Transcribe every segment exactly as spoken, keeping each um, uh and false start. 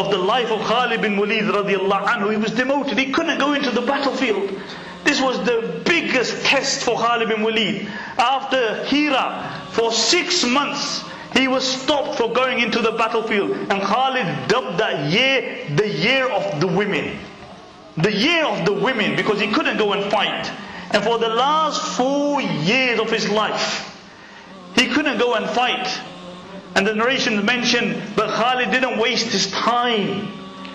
of the life of Khalid ibn Walid radiallahu anhu, he was demoted. He couldn't go into the battlefield. This was the biggest test for Khalid ibn Walid. After Hira, for six months, he was stopped for going into the battlefield. And Khalid dubbed that year the year of the women. The year of the women, because he couldn't go and fight. And for the last four years of his life, he couldn't go and fight. And the narrations mention, but Khalid didn't waste his time.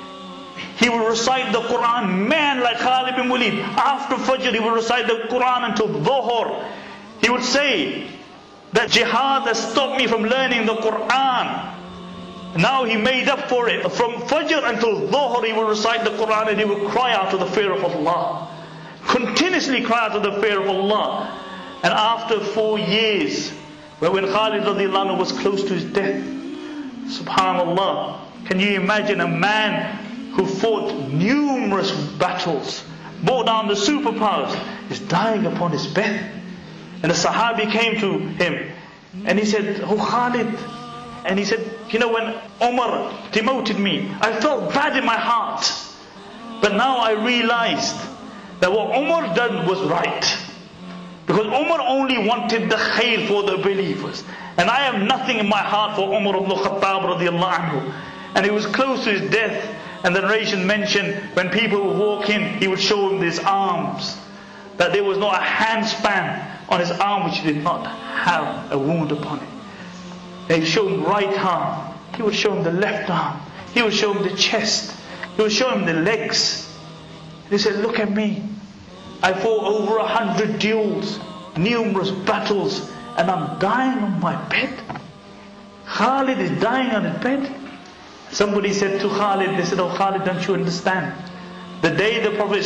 He would recite the Quran. Man like Khalid ibn Walid, after Fajr, he would recite the Quran until Dhuhr. He would say that jihad has stopped me from learning the Quran. Now he made up for it. From Fajr until Dhuhr, he would recite the Quran and he would cry out to the fear of Allah. Continuously cry out to the fear of Allah. And after four years, But when Khalid radiallahu anhu was close to his death, subhanallah, can you imagine a man who fought numerous battles, brought down the superpowers, is dying upon his bed? And a Sahabi came to him and he said, "Oh Khalid," and he said, "You know, when Umar demoted me, I felt bad in my heart, but now I realized that what Umar done was right. Because Umar only wanted the khair for the believers. And I have nothing in my heart for Umar ibn Khattab radiallahu anhu." And he was close to his death. And the narration mentioned when people would walk in, he would show them his arms. That there was not a handspan on his arm which did not have a wound upon it. And he would show him right arm. He would show him the left arm. He would show him the chest. He would show him the legs. And he said, "Look at me. I fought over a hundred duels, numerous battles, and I'm dying on my bed." Khalid is dying on his bed. Somebody said to Khalid, they said, "Oh Khalid, don't you understand? The day the Prophet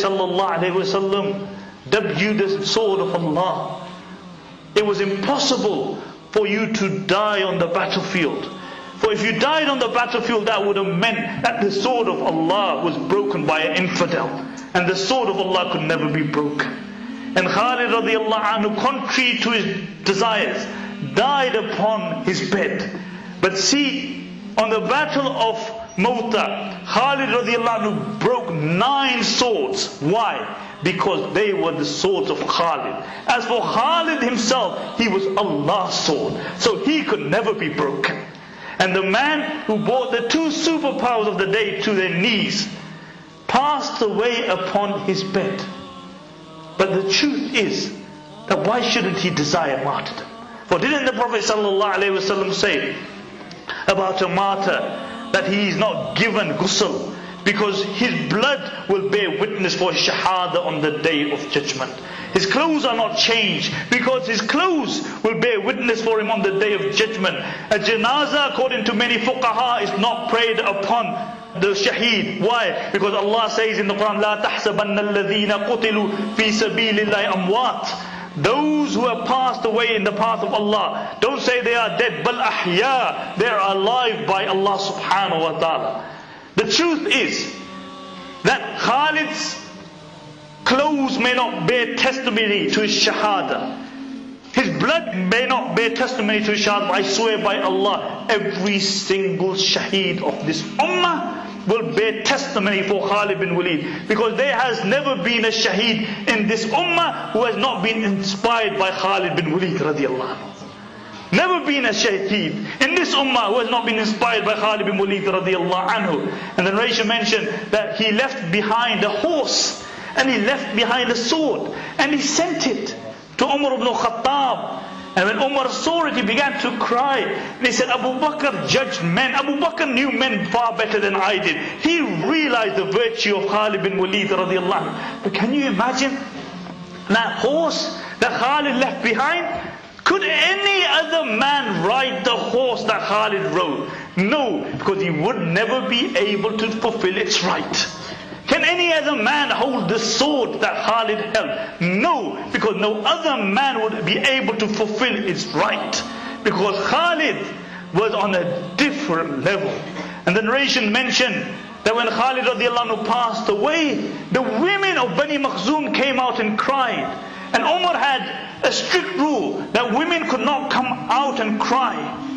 ﷺ dubbed you the sword of Allah, it was impossible for you to die on the battlefield. For if you died on the battlefield, that would have meant that the sword of Allah was broken by an infidel. And the sword of Allah could never be broken." And Khalid radiallahu anhu, contrary to his desires, died upon his bed. But see, on the battle of Mawta, Khalid radiallahu anhu broke nine swords. Why? Because they were the swords of Khalid. As for Khalid himself, he was Allah's sword, so he could never be broken. And the man who brought the two superpowers of the day to their knees passed away upon his bed. But the truth is that why shouldn't he desire martyrdom? For didn't the Prophet ﷺ say about a martyr that he is not given ghusl because his blood will bear witness for his shahada on the day of judgment? His clothes are not changed because his clothes will bear witness for him on the day of judgment. A janazah, according to many fuqaha, is not prayed upon the shaheed. Why? Because Allah says in the Quran, "La tahsabanna alladhina qutilu fi sabilillahi amwat." Those who have passed away in the path of Allah, don't say they are dead, bal ahya, they are alive by Allah subhanahu wa ta'ala. The truth is that Khalid's clothes may not bear testimony to his shahada. His blood may not bear testimony to his shahada. But I swear by Allah, every single shaheed of this ummah will bear testimony for Khalid ibn Walid. Because there has never been a shaheed in this ummah who has not been inspired by Khalid ibn Walid radiallahu anhu. Never been a shaheed in this ummah who has not been inspired by Khalid ibn Walid radiallahu anhu. And the narration mentioned that he left behind a horse, and he left behind a sword, and he sent it to Umar ibn Khattab. And when Umar saw it, he began to cry. And he said, "Abu Bakr judged men. Abu Bakr knew men far better than I did. He realized the virtue of Khalid ibn Walid radiallahu anhu." But can you imagine that horse that Khalid left behind? Could any other man ride the horse that Khalid rode? No, because he would never be able to fulfill its right. Can any other man hold the sword that Khalid held? No, because no other man would be able to fulfill its right. Because Khalid was on a different level. And the narration mentioned that when Khalid radiallahu anhu passed away, the women of Bani Makhzum came out and cried. And Umar had a strict rule that women could not come out and cry.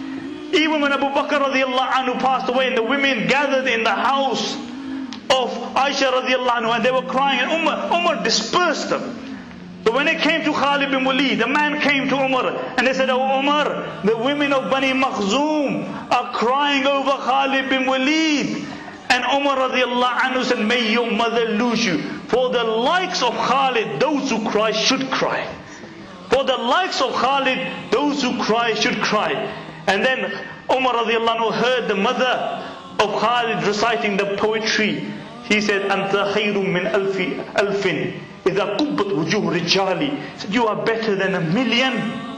Even when Abu Bakr radiallahu anhu passed away and the women gathered in the house of Aisha radiallahu anhu and they were crying, and Umar, Umar dispersed them. But when it came to Khalid ibn Walid, the man came to Umar and they said, "Oh Umar, the women of Bani Makhzoom are crying over Khalid ibn Walid." And Umar radiallahu anhu said, "May your mother lose you. For the likes of Khalid, those who cry should cry. For the likes of Khalid, those who cry should cry." And then Umar radiallahu anhu heard the mother of Khalid reciting the poetry. He said, "Anta khayrun min alfi alfin idha qubbat wujuh rijali." He said, "You are better than a million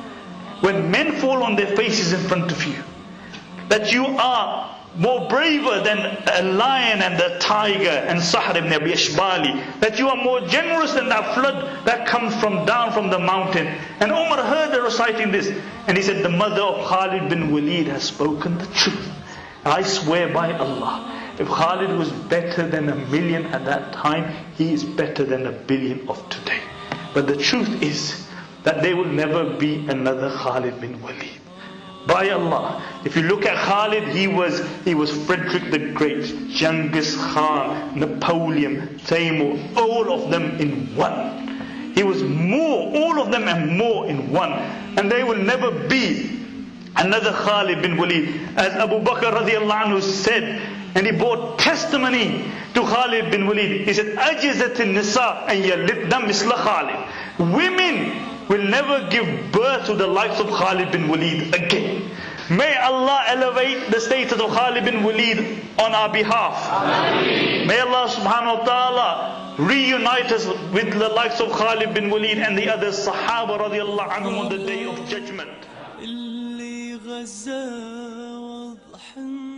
when men fall on their faces in front of you. That you are more braver than a lion and a tiger and Zahir ibn Abi Ashbali. That you are more generous than that flood that comes from down from the mountain." And Umar heard her reciting this, and he said, "The mother of Khalid bin Walid has spoken the truth. I swear by Allah, if Khalid was better than a million at that time, he is better than a billion of today." But the truth is that there will never be another Khalid bin Walid. By Allah, if you look at Khalid, he was he was Frederick the Great, Genghis Khan, Napoleon, Timur, all of them in one. He was more, all of them and more in one. And there will never be another Khalid bin Walid. As Abu Bakr radiallahu anhu said, and he bore testimony to Khalid bin Walid. He said, "Ajizat an-nisa an yalidna misla Khalid." Women will never give birth to the likes of Khalid bin Walid again. May Allah elevate the status of Khalid bin Walid on our behalf. Ameen. May Allah subhanahu wa ta'ala reunite us with the likes of Khalid bin Walid and the other Sahaba radiallahu anhum on the day of judgment.